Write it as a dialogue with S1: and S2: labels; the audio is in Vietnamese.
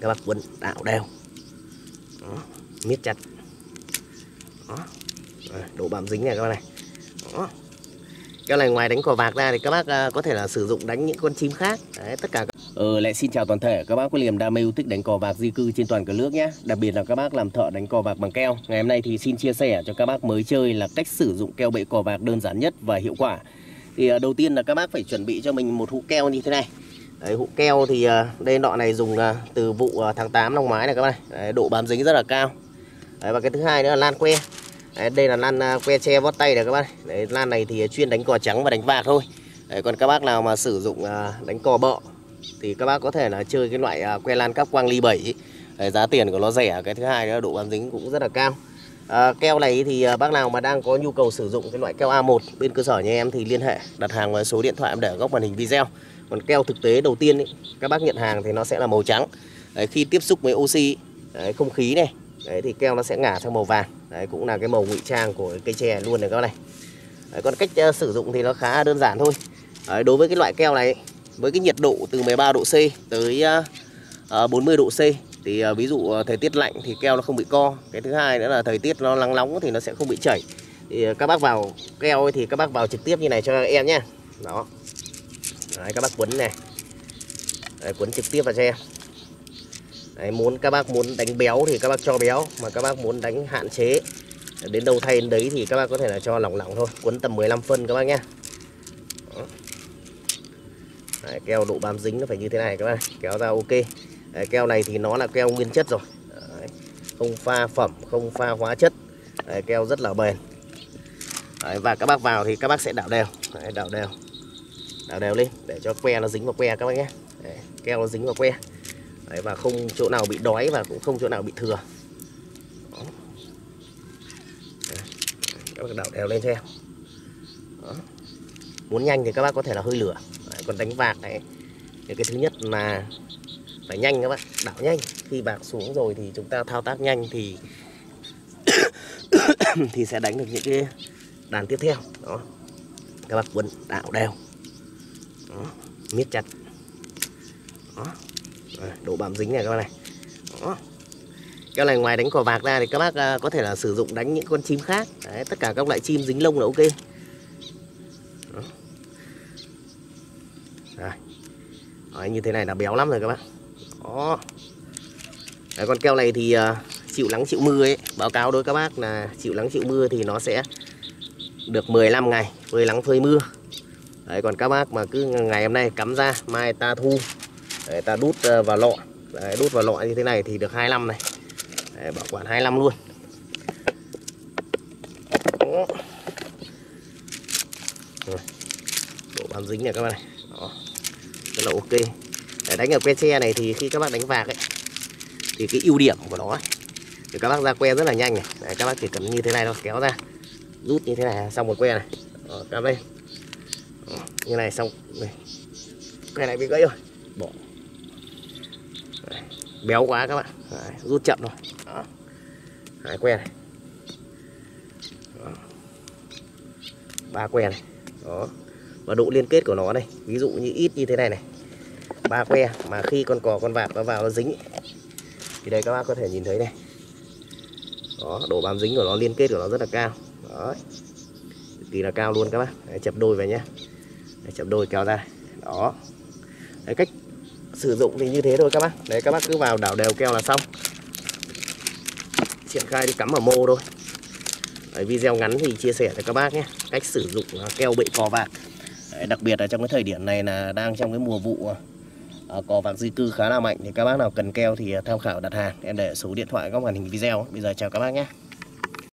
S1: Các bác quấn đạo đều. Đó, miết chặt. Đó. Độ bám dính này các bác này. Đó. Keo này ngoài đánh cò vạc ra thì các bác có thể là sử dụng đánh những con chim khác. Đấy, tất cả lại xin chào toàn thể các bác có niềm đam mê yêu thích đánh cò vạc di cư trên toàn cả nước nhé. Đặc biệt là các bác làm thợ đánh cò vạc bằng keo. Ngày hôm nay thì xin chia sẻ cho các bác mới chơi là cách sử dụng keo bệ cò vạc đơn giản nhất và hiệu quả. Thì đầu tiên là các bác phải chuẩn bị cho mình một hũ keo như thế này. Đấy, hũ keo thì đây nọ này dùng từ vụ tháng 8 năm ngoái này các bác này. Đấy, độ bám dính rất là cao. Đấy, và cái thứ hai nữa là lan que. Đấy, đây là lan que tre vót tay này các bác. Đấy, lan này thì chuyên đánh cò trắng và đánh vạc thôi. Đấy, còn các bác nào mà sử dụng đánh cò bợ thì các bác có thể là chơi cái loại que lan cáp quang ly 7. Đấy, giá tiền của nó rẻ, cái thứ hai nữa độ bám dính cũng rất là cao. Keo này thì bác nào mà đang có nhu cầu sử dụng cái loại keo A1 bên cơ sở nhà em thì liên hệ đặt hàng với số điện thoại em để ở góc màn hình video. Còn keo thực tế đầu tiên ý, các bác nhận hàng thì nó sẽ là màu trắng. Đấy, khi tiếp xúc với oxy, đấy, không khí này, đấy, thì keo nó sẽ ngả sang màu vàng. Đấy, cũng là cái màu ngụy trang của cây tre luôn này các bác này. Đấy, còn cách sử dụng thì nó khá đơn giản thôi. Đấy, đối với cái loại keo này với cái nhiệt độ từ 13 độ C tới 40 độ C thì ví dụ thời tiết lạnh thì keo nó không bị co. Cái thứ hai nữa là thời tiết nó nắng nóng thì nó sẽ không bị chảy. Thì các bác vào keo ấy thì các bác vào trực tiếp như này cho em nhé. Đó. Đấy, các bác quấn này. Đấy, quấn trực tiếp vào cho em. Đấy, các bác muốn đánh béo thì các bác cho béo, mà các bác muốn đánh hạn chế đến đâu thay đến đấy thì các bác có thể là cho lỏng lỏng thôi, quấn tầm 15 phân các bác nhé. Đấy, keo độ bám dính nó phải như thế này các bác, kéo ra ok. Đấy, keo này thì nó là keo nguyên chất rồi. Đấy, không pha phẩm, không pha hóa chất. Đấy, keo rất là bền. Đấy, và các bác vào thì các bác sẽ đảo đều. Đấy, đảo đều lên để cho que nó dính vào que các bác nhé. Đấy, keo nó dính vào que. Đấy, và không chỗ nào bị đói và cũng không chỗ nào bị thừa. Đó. Đấy, các bác đảo đều lên cho em. Đó. Muốn nhanh thì các bác có thể là hơi lửa. Đấy, còn đánh vạc này thì cái thứ nhất là phải nhanh các bác, đảo nhanh. Khi vạc xuống rồi thì chúng ta thao tác nhanh thì thì sẽ đánh được những cái đàn tiếp theo. Đó. Các bác quấn đảo đều. Đó. Miết chặt. Đó. Độ bám dính này các bác này. Đó. Cái này ngoài đánh cò vạc ra thì các bác có thể là sử dụng đánh những con chim khác. Đấy, tất cả các loại chim dính lông là ok. Đó. Đấy, như thế này là béo lắm rồi các bác. Đó. Đấy, con keo này thì chịu nắng chịu mưa ấy, báo cáo đối các bác là chịu nắng chịu mưa thì nó sẽ được 15 ngày phơi nắng phơi mưa. Đấy, còn các bác mà cứ ngày hôm nay cắm ra, mai ta thu, đấy, ta đút vào lọ. Đấy, đút vào lọ như thế này thì được 25 này. Đấy, bảo quản 25 luôn. Đó. Độ bám dính này các bác này. Đó. Rất là ok. Để đánh ở que tre này thì khi các bác đánh vạc ấy thì cái ưu điểm của nó ấy, thì các bác ra que rất là nhanh này. Đấy, các bác chỉ cần như thế này thôi, kéo ra, rút như thế này xong một que này. Đó, cắm lên. Đó, như này xong này. Que này bị gãy rồi, bỏ. Đấy, béo quá các bạn. Đấy, rút chậm thôi. Đó. Hai que này. Đó. 3 que này. Đó. Và độ liên kết của nó này, ví dụ như ít như thế này này, 3 que mà khi con cò con vạc nó vào nó dính thì đây các bác có thể nhìn thấy này. Đó, độ bám dính của nó, liên kết của nó rất là cao. Đó, cực kỳ là cao luôn các bác. Đấy, chập đôi về nhé. Đấy, chập đôi kéo ra. Đó. Đấy, cách sử dụng thì như thế thôi các bác. Đấy, các bác cứ vào đảo đều keo là xong. Triển khai đi cắm ở mô thôi. Đấy, video ngắn thì chia sẻ cho các bác nhé, cách sử dụng keo bệ cò vạc. Đấy, đặc biệt là trong cái thời điểm này là đang trong cái mùa vụ cò vạc di cư khá là mạnh, thì các bác nào cần keo thì tham khảo đặt hàng, em để số điện thoại góc màn hình video. Bây giờ chào các bác nhé.